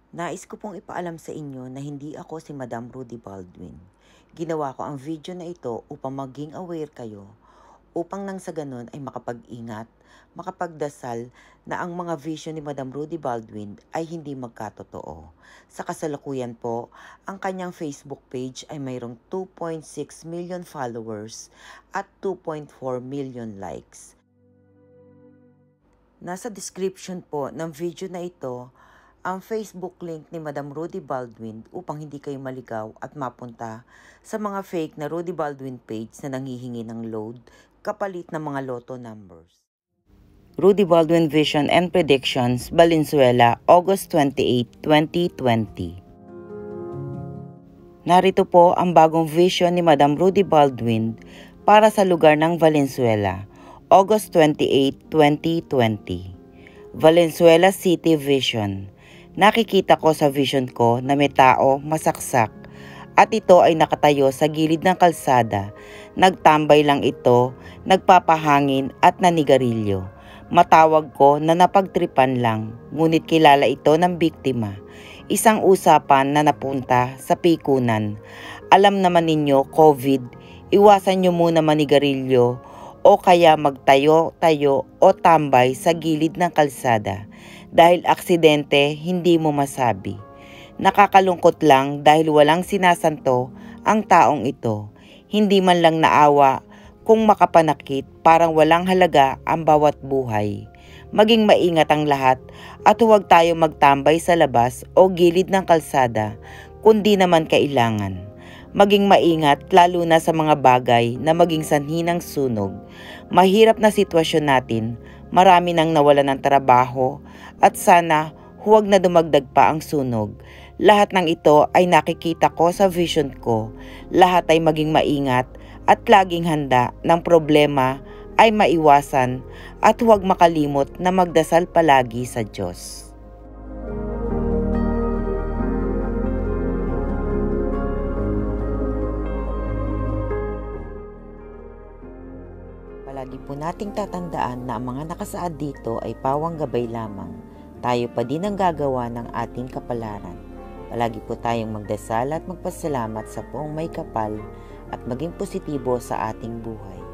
Nais ko pong ipaalam sa inyo na hindi ako si Madam Rudy Baldwin. Ginawa ko ang video na ito upang maging aware kayo, upang nang sa ganun ay makapag-ingat, makapagdasal na ang mga vision ni Madam Rudy Baldwin ay hindi magkatotoo. Sa kasalukuyan po, ang kanyang Facebook page ay mayroong 2.6 million followers at 2.4 million likes. Nasa description po ng video na ito ang Facebook link ni Madam Rudy Baldwin upang hindi kayo maligaw at mapunta sa mga fake na Rudy Baldwin page na nanghihingi ng load kapalit ng mga Lotto numbers. Rudy Baldwin Vision and Predictions, Valenzuela, August 28, 2020. Narito po ang bagong vision ni Madam Rudy Baldwin para sa lugar ng Valenzuela, August 28, 2020. Valenzuela City Vision. Nakikita ko sa vision ko na may tao masaksak at ito ay nakatayo sa gilid ng kalsada. Nagtambay lang ito, nagpapahangin at nanigarilyo. Matawag ko na napagtripan lang, ngunit kilala ito ng biktima. Isang usapan na napunta sa pikunan. Alam naman ninyo, COVID, iwasan nyo muna manigarilyo o kaya magtayo-tayo o tambay sa gilid ng kalsada. Dahil aksidente, hindi mo masabi. Nakakalungkot lang dahil walang sinasanto ang taong ito. Hindi man lang naawa kung makapanakit, parang walang halaga ang bawat buhay. Maging maingat ang lahat at huwag tayo magtambay sa labas o gilid ng kalsada kundi naman kailangan. Maging maingat lalo na sa mga bagay na maging sanhi ng sunog. Mahirap na sitwasyon natin, marami nang nawalan ng trabaho at sana huwag na dumagdag pa ang sunog. Lahat ng ito ay nakikita ko sa vision ko. Lahat ay maging maingat at laging handa ng problema ay maiwasan at huwag makalimot na magdasal palagi sa Diyos. Palagi po nating tatandaan na ang mga nakasaad dito ay pawang gabay lamang. Tayo pa din ang gagawa ng ating kapalaran. Palagi po tayong magdasal at magpasalamat sa poong may kapal at maging positibo sa ating buhay.